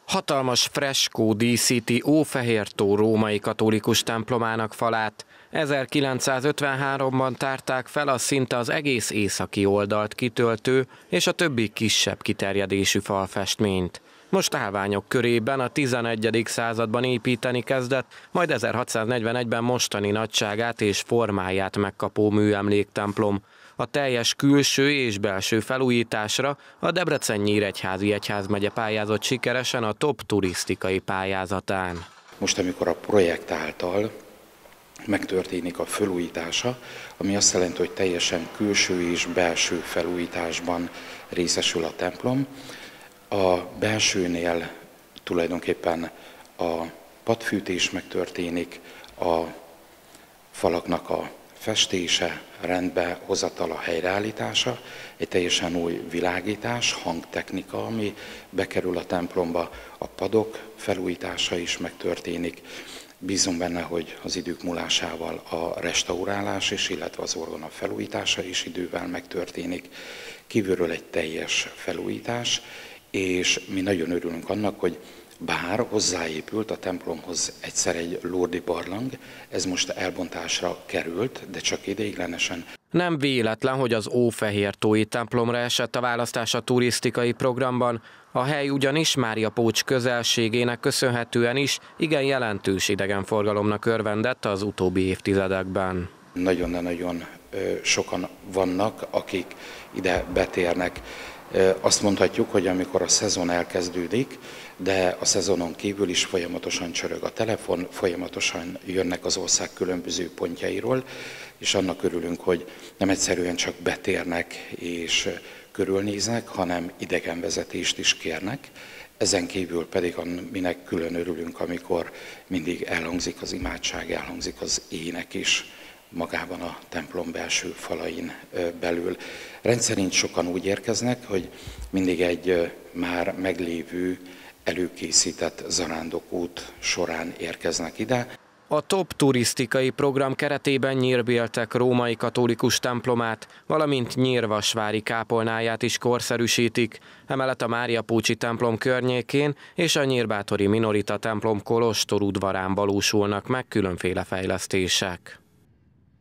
Hatalmas freskó díszíti Ófehértó római katolikus templomának falát. 1953-ban tárták fel a szinte az egész északi oldalt kitöltő és a többi kisebb kiterjedésű falfestményt. Most állványok körében a 11. században építeni kezdett, majd 1641-ben mostani nagyságát és formáját megkapó műemléktemplom. A teljes külső és belső felújításra a Debrecen-Nyíregyházi Egyházmegye pályázott sikeresen a TOP turisztikai pályázatán. Most, amikor a projekt által megtörténik a felújítása, ami azt jelenti, hogy teljesen külső és belső felújításban részesül a templom. A belsőnél tulajdonképpen a padfűtés megtörténik, a falaknak a festése, rendbe hozatala, helyreállítása, egy teljesen új világítás, hangtechnika, ami bekerül a templomba, a padok felújítása is megtörténik. Bízom benne, hogy az idők múlásával a restaurálás is, illetve az orgona felújítása is idővel megtörténik. Kívülről egy teljes felújítás, és mi nagyon örülünk annak, hogy bár hozzáépült a templomhoz egyszer egy lurdi barlang, ez most elbontásra került, de csak ideiglenesen. Nem véletlen, hogy az Ófehértói templomra esett a választás a turisztikai programban. A hely ugyanis Mária Pócs közelségének köszönhetően is igen jelentős idegenforgalomnak örvendett az utóbbi évtizedekben. Nagyon sokan vannak, akik ide betérnek. Azt mondhatjuk, hogy amikor a szezon elkezdődik, de a szezonon kívül is folyamatosan csörög a telefon, folyamatosan jönnek az ország különböző pontjairól, és annak örülünk, hogy nem egyszerűen csak betérnek és körülnéznek, hanem idegenvezetést is kérnek. Ezen kívül pedig aminek külön örülünk, amikor mindig elhangzik az imádság, elhangzik az ének is magában a templom belső falain belül. Rendszerint sokan úgy érkeznek, hogy mindig egy már meglévő, előkészített zarándokút során érkeznek ide. A TOP turisztikai program keretében Nyírbéltek római katolikus templomát, valamint Nyírvasvári kápolnáját is korszerűsítik, emellett a Mária Pócsi templom környékén és a nyírbátori minorita templom kolostor udvarán valósulnak meg különféle fejlesztések.